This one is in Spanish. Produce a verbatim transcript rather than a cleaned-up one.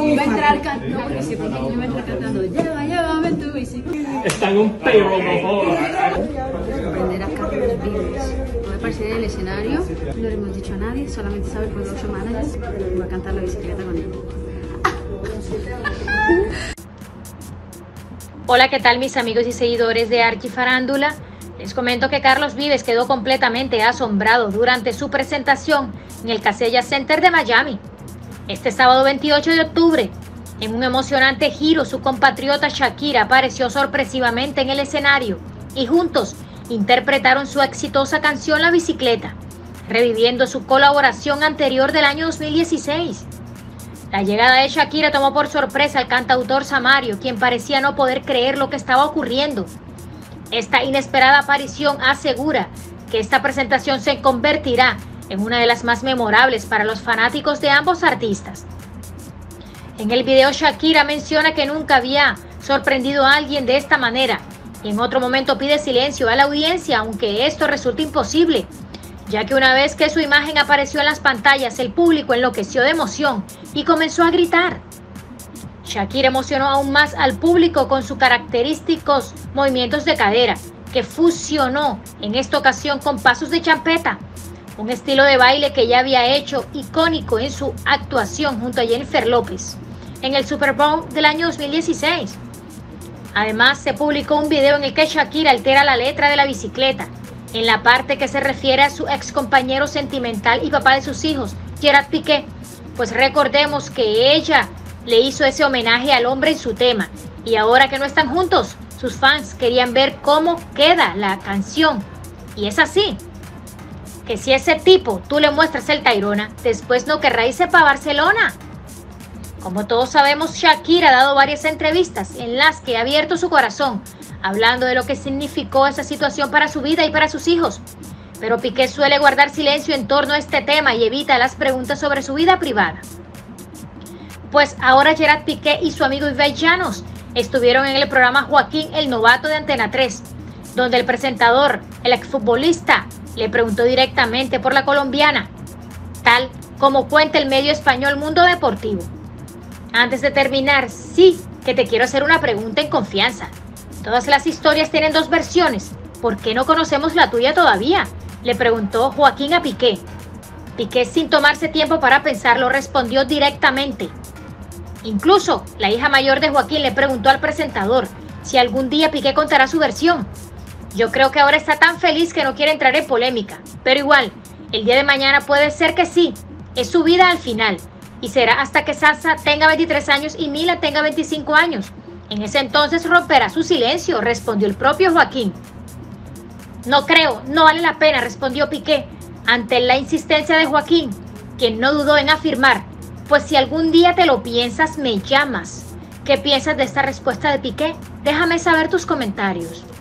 Iba a entrar cantando, porque sí, porque yo iba a entrar cantando, lleva, llévame en tu bicicleta. Está en un payroll, no jodas. Aprender a Carlos Vives. Voy a aparecer en el escenario, no le hemos dicho a nadie, solamente sabe el production manager. Voy a cantar la bicicleta con él. Hola, ¿qué tal mis amigos y seguidores de Archifarándula? Les comento que Carlos Vives quedó completamente asombrado durante su presentación en el Casella Center de Miami. Este sábado veintiocho de octubre, en un emocionante giro, su compatriota Shakira apareció sorpresivamente en el escenario y juntos interpretaron su exitosa canción La Bicicleta, reviviendo su colaboración anterior del año dos mil dieciséis. La llegada de Shakira tomó por sorpresa al cantautor Samario, quien parecía no poder creer lo que estaba ocurriendo. Esta inesperada aparición asegura que esta presentación se convertirá en una de las más memorables para los fanáticos de ambos artistas. En el video, Shakira menciona que nunca había sorprendido a alguien de esta manera y en otro momento pide silencio a la audiencia, aunque esto resulta imposible, ya que una vez que su imagen apareció en las pantallas, el público enloqueció de emoción y comenzó a gritar. Shakira emocionó aún más al público con sus característicos movimientos de cadera, que fusionó en esta ocasión con pasos de champeta, un estilo de baile que ya había hecho icónico en su actuación junto a Jennifer López en el Super Bowl del año dos mil dieciséis. Además, se publicó un video en el que Shakira altera la letra de La Bicicleta, en la parte que se refiere a su ex compañero sentimental y papá de sus hijos, Gerard Piqué, pues recordemos que ella le hizo ese homenaje al hombre en su tema, y ahora que no están juntos, sus fans querían ver cómo queda la canción, y es así, que si ese tipo tú le muestras el Tayrona, después no querrá irse para Barcelona. Como todos sabemos, Shakira ha dado varias entrevistas en las que ha abierto su corazón, hablando de lo que significó esa situación para su vida y para sus hijos. Pero Piqué suele guardar silencio en torno a este tema y evita las preguntas sobre su vida privada. Pues ahora Gerard Piqué y su amigo Ibai Llanos estuvieron en el programa Joaquín el Novato de Antena tres, donde el presentador, el exfutbolista, le preguntó directamente por la colombiana, tal como cuenta el medio español Mundo Deportivo. Antes de terminar, sí que te quiero hacer una pregunta en confianza. Todas las historias tienen dos versiones. ¿Por qué no conocemos la tuya todavía?, le preguntó Joaquín a Piqué. Piqué, sin tomarse tiempo para pensarlo, respondió directamente. Incluso la hija mayor de Joaquín le preguntó al presentador si algún día Piqué contará su versión. Yo creo que ahora está tan feliz que no quiere entrar en polémica, pero igual, el día de mañana puede ser que sí. Es su vida al final, y será hasta que Salsa tenga veintitrés años y Mila tenga veinticinco años. En ese entonces romperá su silencio, respondió el propio Joaquín. No creo, no vale la pena, respondió Piqué, ante la insistencia de Joaquín, quien no dudó en afirmar, pues si algún día te lo piensas, me llamas. ¿Qué piensas de esta respuesta de Piqué? Déjame saber tus comentarios.